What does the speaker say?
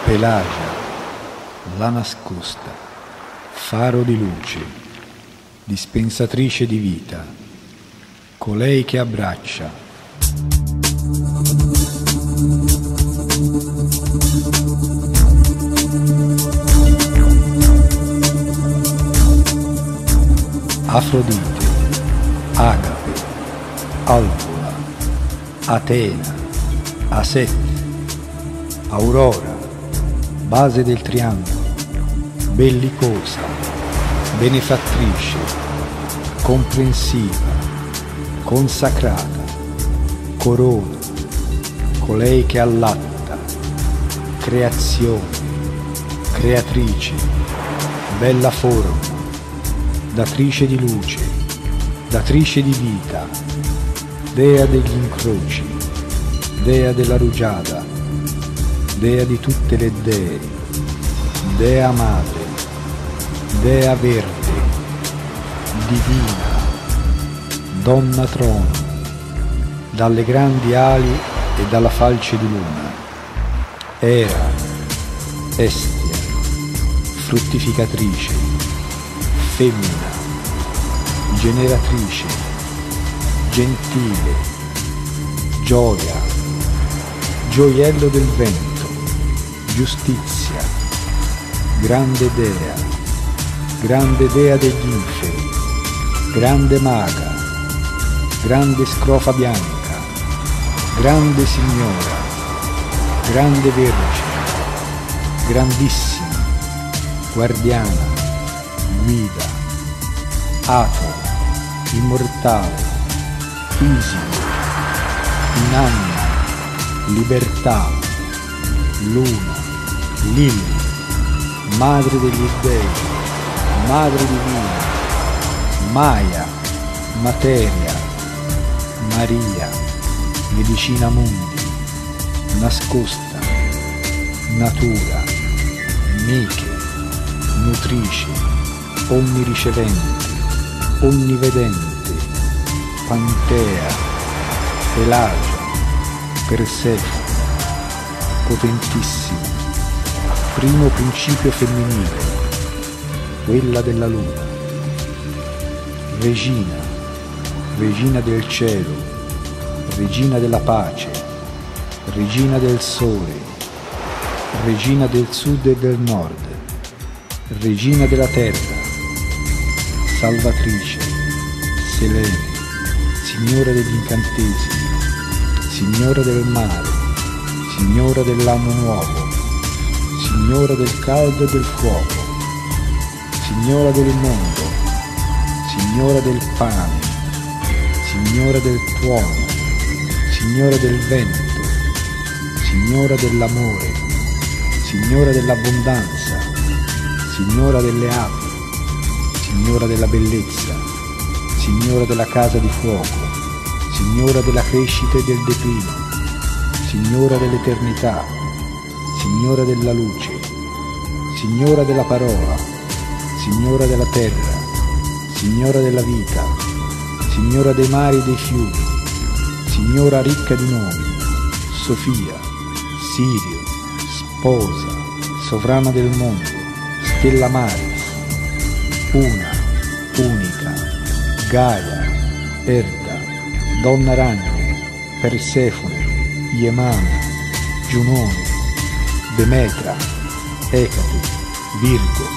Pelagia, la nascosta, faro di luce, dispensatrice di vita, colei che abbraccia. Afrodite, Agape, Albola, Atena, Aset, Aurora, base del triangolo, bellicosa, benefattrice, comprensiva, consacrata, corona, colei che allatta, creazione, creatrice, bella forma, datrice di luce, datrice di vita, dea degli incroci, dea della rugiada, dea di tutte le dee, dea madre, dea verde, divina, donna trono, dalle grandi ali e dalla falce di luna, era, estia, fruttificatrice, femmina, generatrice, gentile, gioia, gioiello del vento, giustizia, grande dea degli inferi, grande maga, grande scrofa bianca, grande signora, grande vergine, grandissima, guardiana, guida, ateo, immortale, fisico, inanima, libertà, luna, Lilli, madre degli dei, madre divina, Maya, materia, Maria, medicina mundi, nascosta, natura, Miche, nutrice, onniricevente, onnivedente, Pantea, Pelagia, Persefone, potentissima, primo principio femminile, quella della luna, regina, regina del cielo, regina della pace, regina del sole, regina del sud e del nord, regina della terra, salvatrice, Selene, signora degli incantesimi, signora del mare, signora dell'anno nuovo, signora del caldo e del fuoco, signora del mondo, signora del pane, signora del tuono, signora del vento, signora dell'amore, signora dell'abbondanza, signora delle api, signora della bellezza, signora della casa di fuoco, signora della crescita e del declino, signora dell'eternità, signora della luce, signora della parola, signora della terra, signora della vita, signora dei mari e dei fiumi, signora ricca di nomi, Sofia, Sirio, sposa, sovrana del mondo, stella maris, una, unica, Gaia, Erda, donna ragno, Persefone, Iemana, Giunone, Demetra, Ecate, Virgo,